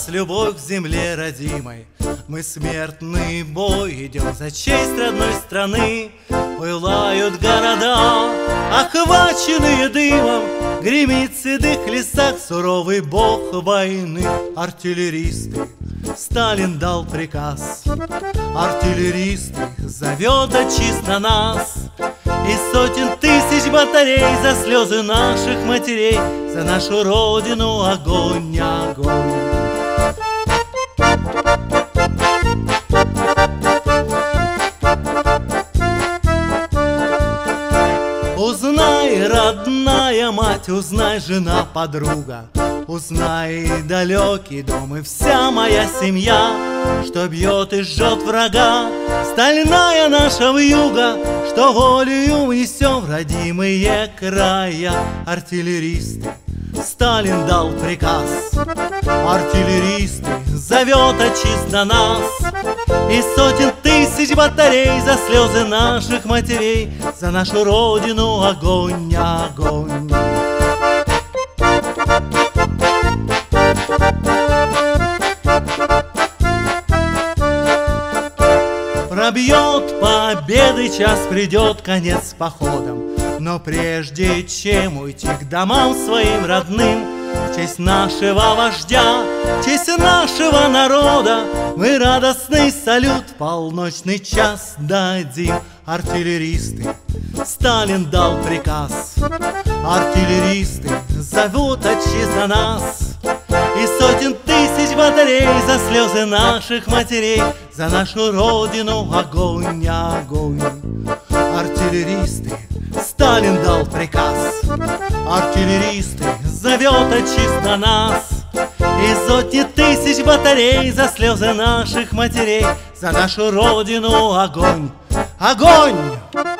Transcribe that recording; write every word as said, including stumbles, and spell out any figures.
нас любовь к земле родимой. Мы смертный бой идем за честь родной страны. Пылают города, охваченные дымом, гремит в седых лесах суровый бог войны. Артиллеристы, Сталин дал приказ, артиллеристы зовет отчист на нас. И сотен тысяч батарей за слезы наших матерей, за нашу родину огонь, огонь. Узнай, родная мать, узнай, жена, подруга, узнай, далекий дом и вся моя семья, что бьет и жжет врага стальная наша вьюга, что волею несем в родимые края. Артиллеристы, Сталин дал приказ, артиллеристы зовет отчист на нас. И сотен тысяч батарей за слезы наших матерей, за нашу родину огонь, огонь. Пробьет победы час, придет конец походом, но прежде чем уйти к домам своим родным, в честь нашего вождя, в честь нашего народа, мы радостный салют в полночный час дадим. Артиллеристы, Сталин дал приказ, артиллеристы зовут отчист на нас. И сотен тысяч батарей за слезы наших матерей, за нашу родину огонь, огонь. Артиллеристы, Сталин дал приказ, артиллеристы зовет отчист на нас. И сотни тысяч батарей за слезы наших матерей, за нашу родину огонь, огонь.